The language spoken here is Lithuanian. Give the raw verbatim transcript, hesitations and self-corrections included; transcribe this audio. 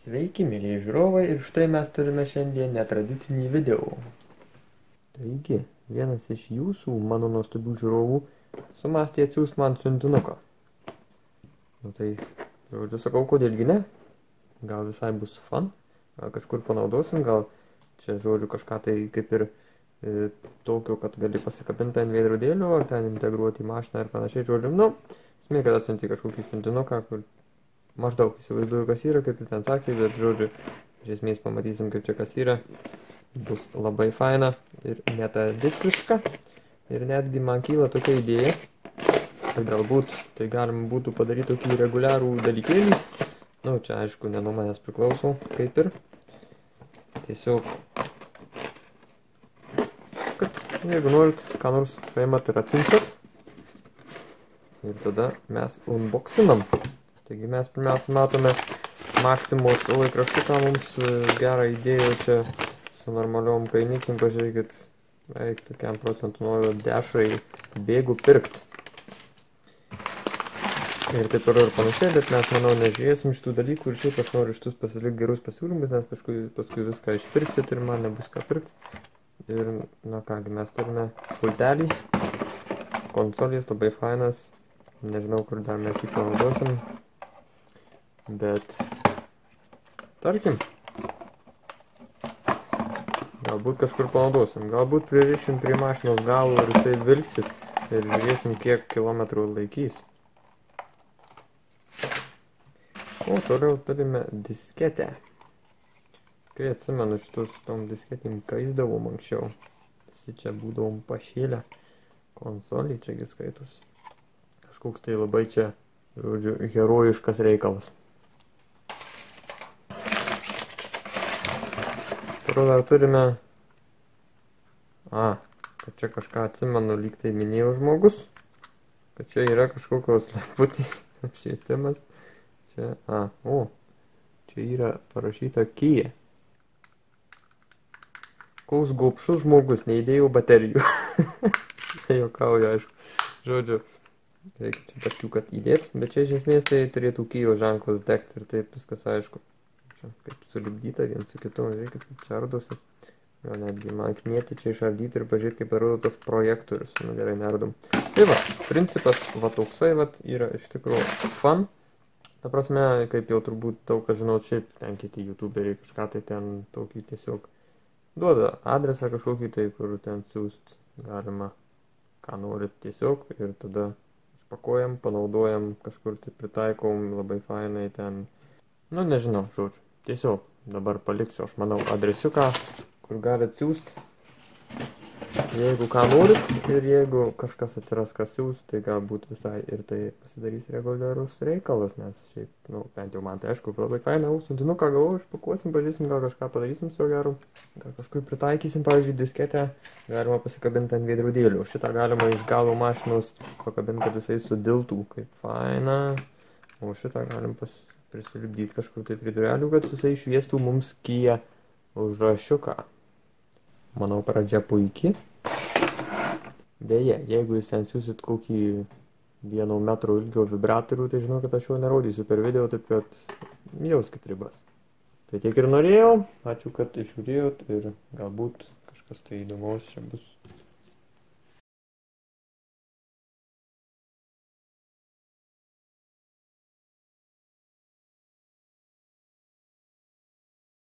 Sveiki, mėlyje žiūrovai, ir štai mes turime šiandien netradicinį video. Taigi, vienas iš jūsų, mano nuostabių žiūrovų, sumastė atsiųst man siuntinuką. Nu tai, žodžiu, sakau, kodėlgi ne? Gal visai bus fun, gal kažkur panaudosim, gal čia, žodžiu, kažką tai kaip ir e, tokio, kad gali pasikabinti ant veidrodėlio, ar ten integruoti į mašiną ir panašiai, žodžiu, nu, esmė, kad atsiunti kažkokį siuntinuką, kur maždaug įsivaizduoju, kas yra, kaip ir ten sakė, bet žodžiu, iš esmės pamatysim, kaip čia kas yra. Bus labai faina ir netradiciška. Ir netgi man kyla tokia idėja, kad galbūt tai galima būtų padaryti tokį reguliarų dalykėlį. Nu, čia aišku, ne nuo manęs priklauso, kaip ir. Tiesiog, kad jeigu norit, ką nors paimat ir atsiunčiat. Ir tada mes unboxinam. Taigi mes pirmiausia matome Maximos laikraštuką, mums gerą idėją čia su normaliom kainikim, pažiūrėkit, beveik tokiam procentų noriu dešrai bėgų pirkt. Ir taip ir panašiai, bet mes, manau, nežiūrėsim šitų dalykų ir šiaip aš noriu šitus pasilikti gerus pasiūlymus, nes paskui, paskui viską išpirksit ir man nebus ką pirkt. Ir, na kągi, mes turime pultelį, konsolės labai fainas, nežinau, kur dar mes jį panaudosim. Bet, tarkim, galbūt kažkur panaudosim, galbūt pririšim prie mašinos galo ir jisai vilksis ir žiūrėsim, kiek kilometrų laikys. O toliau turime disketę. Kai atsimenu, šitus tom disketėm kaisdavom anksčiau. Visi čia būdavom pašėlę. Konsolį čiagi skaitos. Kažkoks tai labai čia, žodžiu, herojiškas reikalas. Dar turime, a, kad čia kažką atsimenu, lyg tai minėjo žmogus, kad čia yra kažkokios lemputės apšvietimas, čia, a, o, čia yra parašyta Kia. Koks gobšus žmogus, neįdėjau baterijų. Juokauju, aišku, žodžiu, reikia čia tokių, kad įdėt, bet čia iš esmės tai turėtų Kia ženklas degti ir taip viskas aišku. Čia kaip sulipdyta vien su kitu, reikia kaip čia ardosi. Gal netgi man knieti čia išardyti ir pažiūrėti, kaip atrodo tas projektorius. Nu gerai, neradom. Tai va, principas va toksai va yra iš tikrųjų fun. Ta prasme, kaip jau turbūt daug kas žinot, šiaip ten kiti youtuberiai kažką tai ten tokį tiesiog duoda adresą kažkokį tai, kur ten siūst galima ką norit tiesiog ir tada išpakuojam, panaudojam, kažkur tai pritaikom labai fainai ten. Nu nežinau, žodžiu. Tiesiog dabar paliksiu, aš manau, adresiuką, kur galit siūst, jeigu ką norit ir jeigu kažkas atsiras, kas siūst, tai galbūt visai ir tai pasidarys reguliarus reikalas, nes šiaip, nu, bent jau man tai aišku, labai faina, siuntinuką gavau, išpakuosim, pažiūrėsim, gal kažką padarysim su jo geru, gal kažkur pritaikysim, pavyzdžiui, disketę, galima pasikabinti ant veidrodėlių, šitą galima iš galo mašinos pakabinti, kad jisai sudiltų, kaip faina, o šitą galim pas prisilipdyti kažkur tai prie durelių, kad jisai šviestų mums Kia užrašiuką. Manau, pradžia puikiai. Beje, jeigu jūs ten siūsit kokį vieno metro ilgio vibratorių, tai žinau, kad aš jo nerodysiu per video, taip kad jauskit ribas. Tai tiek ir norėjau. Ačiū, kad žiūrėjot ir galbūt kažkas tai įdomaus čia bus.